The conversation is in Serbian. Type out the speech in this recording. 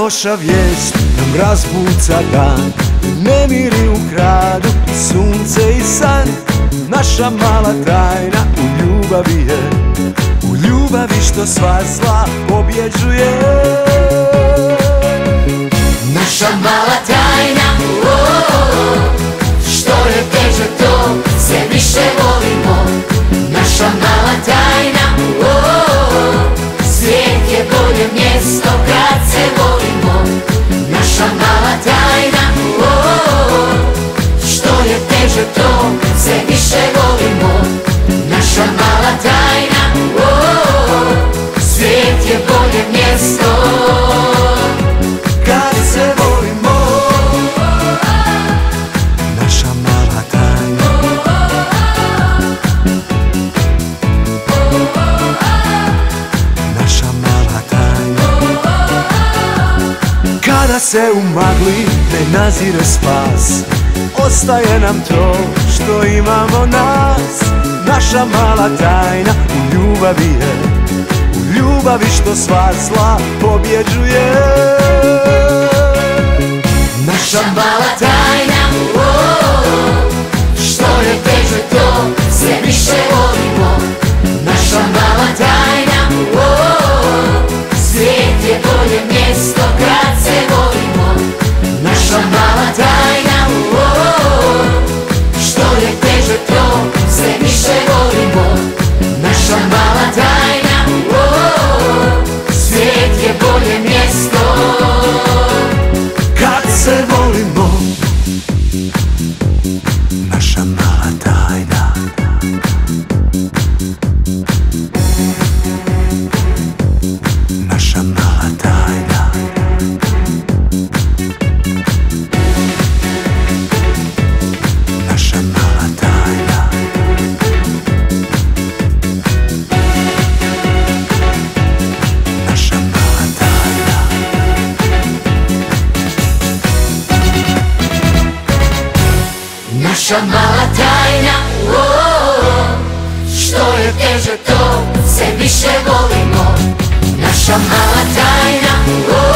loša vijest nam razbuca dan, nemiri u gradu, sunce i san. Naša mala tajna u ljubavi je, u ljubavi što sva zla pobjeđuje. Naša mala tajna, što je teže to, sve više volimo. Naša mala tajna, svijet je bolje mjesto kad se volimo. Naša mala tajna, što je teže to, sve više volimo. Naša mala tajna, svijet je bolje mjesto kad se volimo. Naša mala tajna, naša mala tajna. Kada se u magli ne nazire spas, ostaje nam to što imamo nas. Naša mala tajna u ljubavi je, u ljubavi što sva zla pobjeđuje. Naša mala tajna, što je teže to, sve više volimo. Naša mala tajna, svijet je bolje mjesto kad se volimo. Naša mala tajna, što je teže to, sve više volimo. Naša mala tajna, svijet je bolje mjesto kad se volimo. Naša mala tajna, naša mala tajna. Naša mala tajna, naša mala tajna. Naša mala tajna, što je teže to, sve više volimo. Naša mala tajna,